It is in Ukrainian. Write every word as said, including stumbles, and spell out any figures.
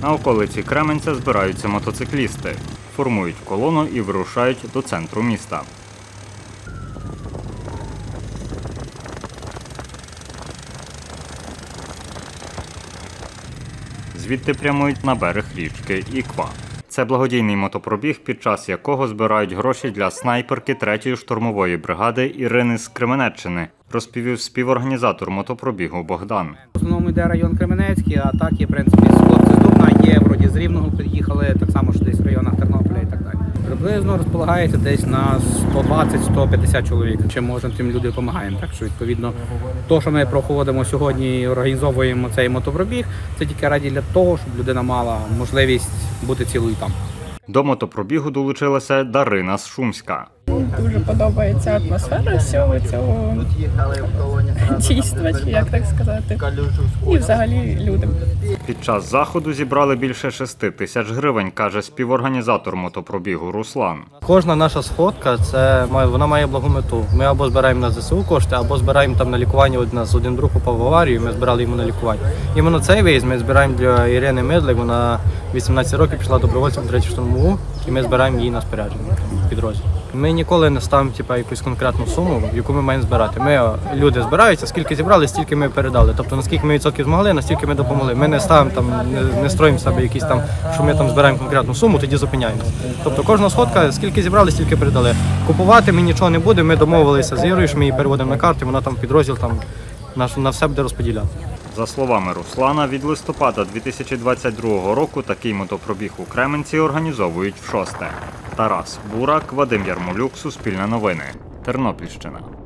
На околиці Кременця збираються мотоциклісти, формують колону і вирушають до центру міста. Звідти прямують на берег річки Іква. Це благодійний мотопробіг, під час якого збирають гроші для снайперки третьої штурмової бригади Ірини з Кременеччини, розповів співорганізатор мотопробігу Богдан. В основному йде район Кременецький, а так є, в принципі, хлопці з Дубна, є вроді з Рівного приїхали, так само, що десь в районах Тернополя і так далі. Приблизно розполагається десь на сто двадцять - сто п'ятдесят чоловік. Чим можемо, тим люди допомагаємо. Так що, відповідно, то, що ми проходимо сьогодні і організовуємо цей мотопробіг, це тільки раді для того, щоб людина мала можливість бути цілою там. До мотопробігу долучилася Дарина з Шумська. Дуже подобається атмосфера всього цього дійства, чи як так сказати, і взагалі людям. Під час заходу зібрали більше шести тисяч гривень, каже співорганізатор мотопробігу Руслан. Кожна наша сходка, це має, вона має благу мету. Ми або збираємо на ЗСУ кошти, або збираємо там на лікування. От нас один друг попав в аварію, ми збирали йому на лікування. Іменно цей виїзд ми збираємо для Ірини Медлик, вона вісімнадцять років пішла добровольцем в третю штурмову, і ми збираємо її на спорядження підрозділ. Ми ніколи не ставимо типу, якусь конкретну суму, яку ми маємо збирати. Ми, люди збираються, скільки зібрали, стільки ми передали. Тобто, наскільки ми відсотків змогли, настільки ми допомогли. Ми не ставимо там, не, не строїмо себе якісь там, що ми там збираємо конкретну суму, тоді зупиняємося. Тобто кожна сходка, скільки зібрали, стільки передали. Купувати ми нічого не будемо, ми домовилися з Ірою, що ми її переводимо на карту, вона там підрозділ там на, на все буде розподіляти. За словами Руслана, від листопада дві тисячі двадцять другого року такий мотопробіг у Кременці організовують в шосте. Тарас Бурак, Вадим Ярмолюк, Суспільне новини, Тернопільщина.